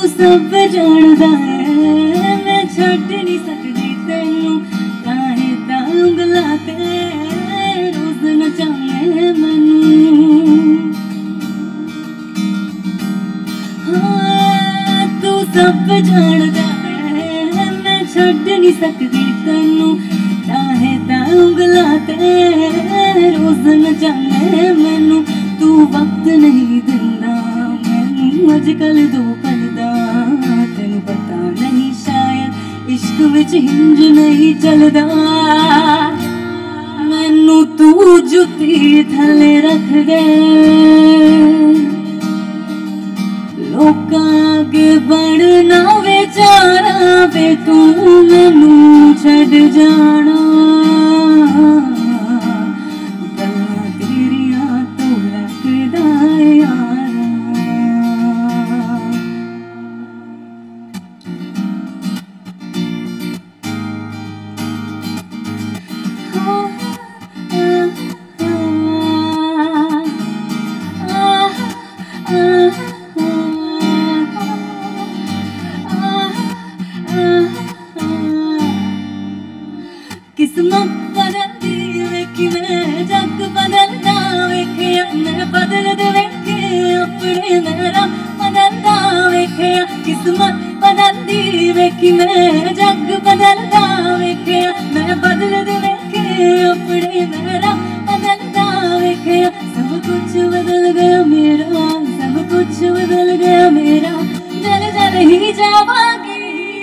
सब जानदा है मैं छड्ड नहीं सकदी तेनू ताहे तां उंगलां ते रोज़ नचावे मैनू हाँ तू सब जानदा है मैं छड्ड नहीं सकदी तेनू ताहे तां उंगलां ते रोज़ नचावे मैनू तू वक्त नहीं दिंदा मैनू अजकल दो पल दा तेनू पता नहीं शायद इश्क विच हिंज नहीं चलदा मैनू तू जुत्ती थले रख दे लोकां अगे बनना बेचारा वे तू मैनू छड्ड जाना गल्लां तेरियां तो लगदा यारा किस्मत बदलदी वेखी मैं जग बदलदा वेखिया मैं बदलदे वेखे अपने मेरा बदलदा वेखिया किस्मत बदलदी वेखी मैं जग बदलदा वेखिया मैं बदलदे वेखे अपने मेरा बदलदा वेखिया सब कुछ बदल गया मेरा सब कुछ बदल गया मेरा जल जल ही जावांगी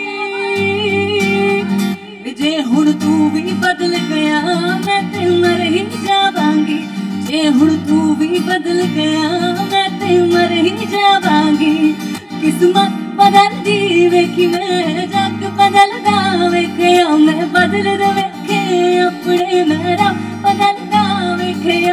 जे हुण तू भी बदल गया मैं ते मर ही जावांगी जे हुण तू भी बदल गया मैं ते मर ही जावांगी किस्मत बदलदी वेखी मैं जग बदलदा वेखिया मैं बदलदे वेखे अपने मेरा बदलदा वेखिया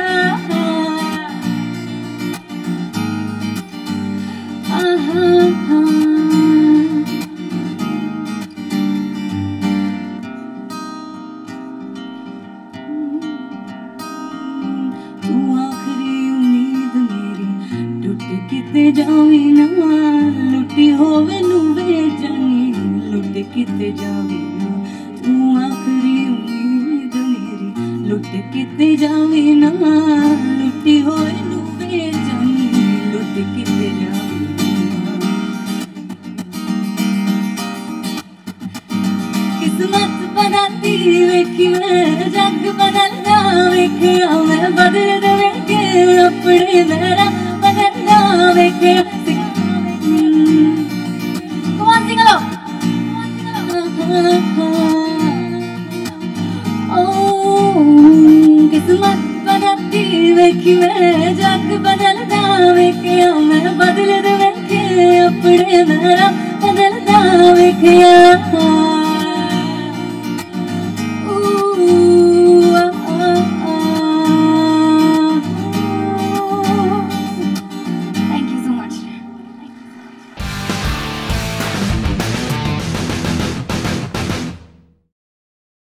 किते जावी ना लुटी होवे नू बेजानी लुट किते जावी ना तू आखरी उम्मीद मेरी लुट किते जावी ना लुटी होवे नू बेजानी लुट किते जावी किस्मत बदलदी वेखी मैं जग बदलदा वेखिया मैं बदलदे वेखे अपने मेरा बदलदा वेखिया कौन सिंग लो किस्मत बदलदी वेखी मैं जग बदलदा वेखिया मैं बदलदे वेखे अपने मेरा बदलदा वेखिया